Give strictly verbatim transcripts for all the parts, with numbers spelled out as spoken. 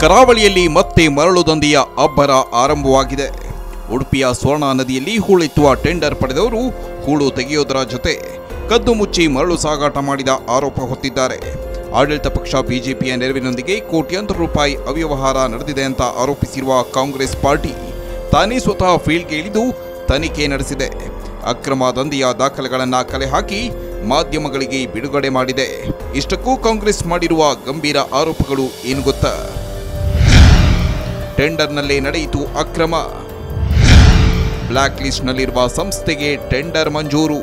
ಕರಾವಳಿಯಲ್ಲಿ ಮತ್ತೆ ಮರಳು ದಂಧೆಯ ಅಬ್ಬರ ಆರಂಭವಾಗಿದೆ. ಉಡುಪಿಯ ಸ್ವರ್ಣ ನದಿಯಲ್ಲಿ ಹೂಳೆತ್ತುವ ಟೆಂಡರ್ ಪಡೆದವರು ಹೂಳು ತೆಗೆಯೋದರ ಜೊತೆ ಕದ್ದು ಮುಚ್ಚಿ ಮರಳು ಸಾಗಾಟ ಮಾಡಿದ ಆರೋಪ ಹೊತ್ತಿದ್ದಾರೆ. ಆಡಳಿತ ಪಕ್ಷ ಬಿಜೆಪಿಯ ನೆರವಿನೊಂದಿಗೆ ಕೋಟ್ಯಾಂತರ ರೂಪಾಯಿ ಅವ್ಯವಹಾರ ನಡೆದಿದೆ ಅಂತ ಆರೋಪಿಸಿರುವ ಕಾಂಗ್ರೆಸ್ ಪಾರ್ಟಿ ತಾನೇ ಸ್ವತಃ ಫೀಲ್ಡ್ಗೆ ಇಳಿದು ತನಿಖೆ ನಡೆಸಿದೆ. ಅಕ್ರಮ ದಂಧೆಯ ದಾಖಲೆಗಳನ್ನು ಕಲೆ ಹಾಕಿ ಮಾಧ್ಯಮಗಳಿಗೆ ಬಿಡುಗಡೆ ಮಾಡಿದೆ. ಇಷ್ಟಕ್ಕೂ ಕಾಂಗ್ರೆಸ್ ಮಾಡಿರುವ ಗಂಭೀರ ಆರೋಪಗಳು ಏನು ಗೊತ್ತಾ? ಟೆಂಡರ್ನಲ್ಲೇ ನಡೆಯಿತು ಅಕ್ರಮ. ಬ್ಲಾಕ್ ಲಿಸ್ಟ್ನಲ್ಲಿರುವ ಸಂಸ್ಥೆಗೆ ಟೆಂಡರ್ ಮಂಜೂರು.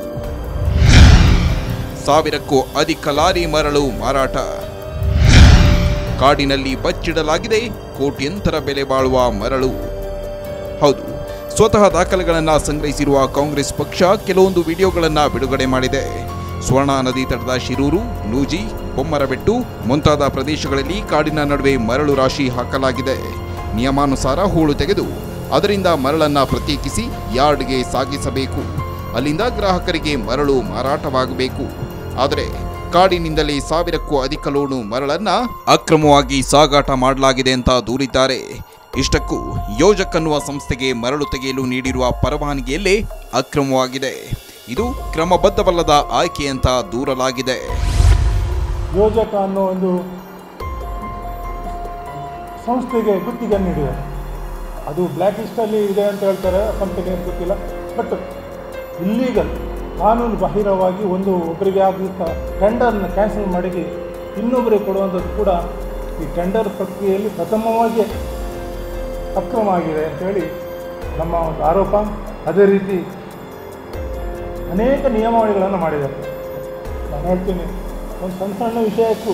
ಸಾವಿರಕ್ಕೂ ಅಧಿಕ ಲಾರಿ ಮರಳು ಮಾರಾಟ. ಕಾಡಿನಲ್ಲಿ ಬಚ್ಚಿಡಲಾಗಿದೆ ಕೋಟ್ಯಂತರ ಬೆಲೆ ಬಾಳುವ ಮರಳು. ಹೌದು, ಸ್ವತಃ ದಾಖಲೆಗಳನ್ನು ಸಂಗ್ರಹಿಸಿರುವ ಕಾಂಗ್ರೆಸ್ ಪಕ್ಷ ಕೆಲವೊಂದು ವಿಡಿಯೋಗಳನ್ನು ಬಿಡುಗಡೆ ಮಾಡಿದೆ. ಸ್ವರ್ಣ ನದಿ ತಟದ ಶಿರೂರು, ನೂಜಿ, ಬೊಮ್ಮರಬೆಟ್ಟು ಮುಂತಾದ ಪ್ರದೇಶಗಳಲ್ಲಿ ಕಾಡಿನ ನಡುವೆ ಮರಳು ರಾಶಿ ಹಾಕಲಾಗಿದೆ. ನಿಯಮಾನುಸಾರ ಹೂಳು ತೆಗೆದು ಅದರಿಂದ ಮರಳನ್ನು ಪ್ರತ್ಯೇಕಿಸಿ ಯಾರ್ಡ್ಗೆ ಸಾಗಿಸಬೇಕು. ಅಲ್ಲಿಂದ ಗ್ರಾಹಕರಿಗೆ ಮರಳು ಮಾರಾಟವಾಗಬೇಕು. ಆದರೆ ಕಾಡಿನಿಂದಲೇ ಸಾವಿರಕ್ಕೂ ಅಧಿಕ ಲೋಡು ಮರಳನ್ನ ಅಕ್ರಮವಾಗಿ ಸಾಗಾಟ ಮಾಡಲಾಗಿದೆ ಅಂತ ದೂರಿದ್ದಾರೆ. ಇಷ್ಟಕ್ಕೂ ಯೋಜಕ್ ಅನ್ನುವ ಸಂಸ್ಥೆಗೆ ಮರಳು ತೆಗೆಯಲು ನೀಡಿರುವ ಪರವಾನಗಿಯಲ್ಲೇ ಅಕ್ರಮವಾಗಿದೆ. ಇದು ಕ್ರಮಬದ್ಧವಲ್ಲದ ಆಯ್ಕೆ ಅಂತ ದೂರಲಾಗಿದೆ. ಯೋಜಕ ಅನ್ನೋ ಒಂದು ಸಂಸ್ಥೆಗೆ ಗುತ್ತಿಗೆ ನೀಡಿದೆ. ಅದು ಬ್ಲ್ಯಾಕ್ ಲಿಸ್ಟಲ್ಲಿ ಇದೆ ಅಂತ ಹೇಳ್ತಾರೆ ಕಂಪನಿ, ಅಂತ ಗೊತ್ತಿಲ್ಲ. ಬಟ್ ಇಲ್ಲೀಗಲ್, ಕಾನೂನು ಬಾಹಿರವಾಗಿ ಒಂದು ಒಬ್ಬರಿಗೆ ಆದಂಥ ಟೆಂಡರ್ನ ಕ್ಯಾನ್ಸಲ್ ಮಾಡಿ ಇನ್ನೊಬ್ಬರಿಗೆ ಕೊಡುವಂಥದ್ದು ಕೂಡ ಈ ಟೆಂಡರ್ ಪ್ರಕ್ರಿಯೆಯಲ್ಲಿ ಪ್ರಥಮವಾಗಿ ಅಕ್ರಮ ಆಗಿದೆ ಅಂತೇಳಿ ನಮ್ಮ ಒಂದು ಆರೋಪ. ಅದೇ ರೀತಿ ಅನೇಕ ನಿಯಮಾವಳಿಗಳನ್ನು ಮಾಡಿದ್ದಾರೆ. ನಾನು ಹೇಳ್ತೀನಿ, ಒಂದು ಸಣ್ಣ ಸಣ್ಣ ವಿಷಯಕ್ಕೂ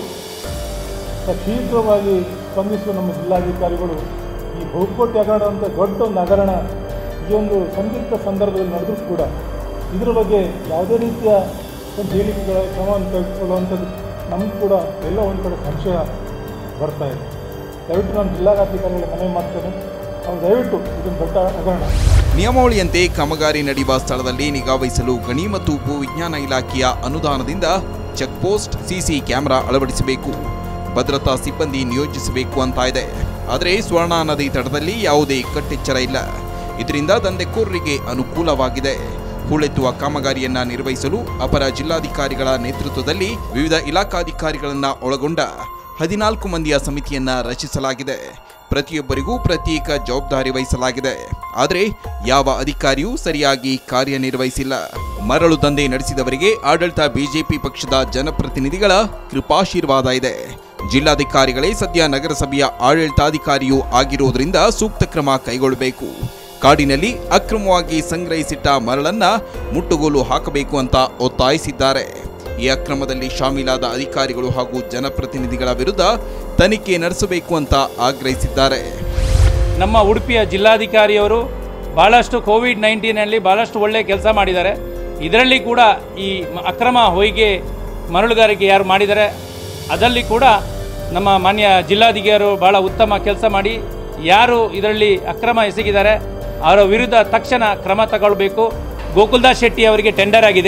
ಶೀಘ್ರವಾಗಿ ಸ್ಪಂದಿಸುವ ನಮ್ಮ ಜಿಲ್ಲಾಧಿಕಾರಿಗಳು ಈ ಬಹುಕೋಟಿ ಹಗರಣ ಅಂತ ದೊಡ್ಡ ಒಂದು ಹಗರಣ ಈ ಒಂದು ಸಂದಿಗ್ಧ ಸಂದರ್ಭದಲ್ಲಿ ನಡೆದರೂ ಕೂಡ ಇದರ ಬಗ್ಗೆ ಯಾವುದೇ ರೀತಿಯ ಒಂದು ಹೇಳಿಕೆಗಳ ಕ್ರಮವನ್ನು ತೆಗೆದುಕೊಳ್ಳುವಂಥದ್ದು ನಮಗೂ ಕೂಡ ಎಲ್ಲ ಒಂದು ಕಡೆ ಸಂಶಯ ಬರ್ತಾ ಇದೆ. ದಯವಿಟ್ಟು ನಮ್ಮ ಜಿಲ್ಲಾಧಿಕಾರಿಗಳ ಮನವಿ ಮಾಡ್ತೇನೆ, ಅವ್ರು ದಯವಿಟ್ಟು ಇದೊಂದು ದೊಡ್ಡ ಹಗರಣ. ನಿಯಮಾವಳಿಯಂತೆ ಕಾಮಗಾರಿ ನಡೆಯುವ ಸ್ಥಳದಲ್ಲಿ ನಿಗಾವಹಿಸಲು ಗಣಿ ಮತ್ತು ಭೂವಿಜ್ಞಾನ ಇಲಾಖೆಯ ಅನುದಾನದಿಂದ ಚೆಕ್ ಪೋಸ್ಟ್, ಸಿಸಿ ಕ್ಯಾಮೆರಾ ಅಳವಡಿಸಬೇಕು, ಭದ್ರತಾ ಸಿಬ್ಬಂದಿ ನಿಯೋಜಿಸಬೇಕು ಅಂತ ಇದೆ. ಆದರೆ ಸ್ವರ್ಣ ನದಿ ತಟದಲ್ಲಿ ಯಾವುದೇ ಕಟ್ಟೆಚ್ಚರ ಇಲ್ಲ. ಇದರಿಂದ ದಂಧೆಕೋರರಿಗೆ ಅನುಕೂಲವಾಗಿದೆ. ಹೂಳೆತ್ತುವ ಕಾಮಗಾರಿಯನ್ನ ನಿರ್ವಹಿಸಲು ಅಪರ ಜಿಲ್ಲಾಧಿಕಾರಿಗಳ ನೇತೃತ್ವದಲ್ಲಿ ವಿವಿಧ ಇಲಾಖಾಧಿಕಾರಿಗಳನ್ನ ಒಳಗೊಂಡ ಹದಿನಾಲ್ಕು ಮಂದಿಯ ಸಮಿತಿಯನ್ನ ರಚಿಸಲಾಗಿದೆ. ಪ್ರತಿಯೊಬ್ಬರಿಗೂ ಪ್ರತ್ಯೇಕ ಜವಾಬ್ದಾರಿ ವಹಿಸಲಾಗಿದೆ. ಆದರೆ ಯಾವ ಅಧಿಕಾರಿಯೂ ಸರಿಯಾಗಿ ಕಾರ್ಯನಿರ್ವಹಿಸಿಲ್ಲ. ಮರಳು ದಂಧೆ ನಡೆಸಿದವರಿಗೆ ಆಡಳಿತ ಬಿಜೆಪಿ ಪಕ್ಷದ ಜನಪ್ರತಿನಿಧಿಗಳ ಕೃಪಾಶೀರ್ವಾದ ಇದೆ. ಜಿಲ್ಲಾಧಿಕಾರಿಗಳೇ ಸದ್ಯ ನಗರಸಭೆಯ ಆಡಳಿತಾಧಿಕಾರಿಯೂ ಆಗಿರುವುದರಿಂದ ಸೂಕ್ತ ಕ್ರಮ ಕೈಗೊಳ್ಳಬೇಕು. ಕಾಡಿನಲ್ಲಿ ಅಕ್ರಮವಾಗಿ ಸಂಗ್ರಹಿಸಿಟ್ಟ ಮರಳನ್ನ ಮುಟ್ಟುಗೋಲು ಹಾಕಬೇಕು ಅಂತ ಒತ್ತಾಯಿಸಿದ್ದಾರೆ. ಈ ಅಕ್ರಮದಲ್ಲಿ ಶಾಮೀಲಾದ ಅಧಿಕಾರಿಗಳು ಹಾಗೂ ಜನಪ್ರತಿನಿಧಿಗಳ ವಿರುದ್ಧ ತನಿಖೆ ನಡೆಸಬೇಕು ಅಂತ ಆಗ್ರಹಿಸಿದ್ದಾರೆ. ನಮ್ಮ ಉಡುಪಿಯ ಜಿಲ್ಲಾಧಿಕಾರಿಯವರು ಬಹಳಷ್ಟು ಕೋವಿಡ್ ನೈನ್ಟೀನಲ್ಲಿ ಬಹಳಷ್ಟು ಒಳ್ಳೆಯ ಕೆಲಸ ಮಾಡಿದ್ದಾರೆ. ಇದರಲ್ಲಿ ಕೂಡ ಈ ಅಕ್ರಮ ಹೊಯ್ಗೆ ಮರಳುಗಾರಿಕೆ ಯಾರು ಮಾಡಿದ್ದಾರೆ ಅದರಲ್ಲಿ ಕೂಡ ನಮ್ಮ ಮಾನ್ಯ ಜಿಲ್ಲಾಧಿಕಾರಿಯವರು ಬಹಳ ಉತ್ತಮ ಕೆಲಸ ಮಾಡಿ ಯಾರು ಇದರಲ್ಲಿ ಅಕ್ರಮ ಎಸಗಿದ್ದಾರೆ ಅವರ ವಿರುದ್ಧ ತಕ್ಷಣ ಕ್ರಮ ತಗೊಳ್ಬೇಕು. ಗೋಕುಲ್ದಾಸ್ ಶೆಟ್ಟಿ ಅವರಿಗೆ ಟೆಂಡರ್ ಆಗಿದೆ.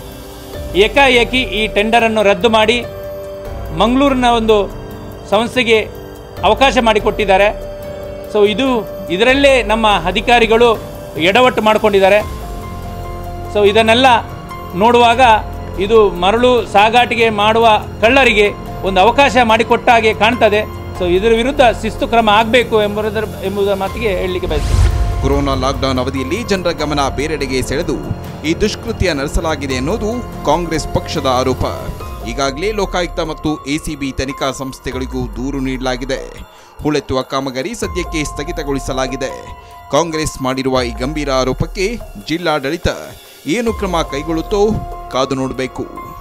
ಏಕಾಏಕಿ ಈ ಟೆಂಡರನ್ನು ರದ್ದು ಮಾಡಿ ಮಂಗಳೂರಿನ ಒಂದು ಸಂಸ್ಥೆಗೆ ಅವಕಾಶ ಮಾಡಿಕೊಟ್ಟಿದ್ದಾರೆ. ಸೊ ಇದು ಇದರಲ್ಲೇ ನಮ್ಮ ಅಧಿಕಾರಿಗಳು ಎಡವಟ್ಟು ಮಾಡಿಕೊಂಡಿದ್ದಾರೆ. ಸೊ ಇದನ್ನೆಲ್ಲ ನೋಡುವಾಗ ಇದು ಮರಳು ಸಾಗಾಟಿಗೆ ಮಾಡುವ ಕಳ್ಳರಿಗೆ ಒಂದು ಅವಕಾಶ ಮಾಡಿಕೊಟ್ಟ ಹಾಗೆ ಕಾಣ್ತದೆ. ಸೊ ಇದರ ವಿರುದ್ಧ ಶಿಸ್ತು ಕ್ರಮ ಆಗಬೇಕು ಎಂಬುದರ ಎಂಬುದರ ಮಾತಿಗೆ ಹೇಳಲಿಕ್ಕೆ ಬಯಸ್ತೇನೆ. ಕೊರೋನಾ ಲಾಕ್ಡೌನ್ ಅವಧಿಯಲ್ಲಿ ಜನರ ಗಮನ ಬೇರೆಡೆಗೆ ಸೆಳೆದು ಈ ದುಷ್ಕೃತ್ಯ ನಡೆಸಲಾಗಿದೆ ಅನ್ನೋದು ಕಾಂಗ್ರೆಸ್ ಪಕ್ಷದ ಆರೋಪ. ಈಗಾಗಲೇ ಲೋಕಾಯುಕ್ತ ಮತ್ತು ಎಸಿಬಿ ತನಿಖಾ ಸಂಸ್ಥೆಗಳಿಗೂ ದೂರು ನೀಡಲಾಗಿದೆ. ಹೂಳೆತ್ತುವ ಕಾಮಗಾರಿ ಸದ್ಯಕ್ಕೆ ಸ್ಥಗಿತಗೊಳಿಸಲಾಗಿದೆ. ಕಾಂಗ್ರೆಸ್ ಮಾಡಿರುವ ಈ ಗಂಭೀರ ಆರೋಪಕ್ಕೆ ಜಿಲ್ಲಾಡಳಿತ ಏನು ಕ್ರಮ ಕೈಗೊಳ್ಳುತ್ತೋ ಕಾದು ನೋಡಬೇಕು.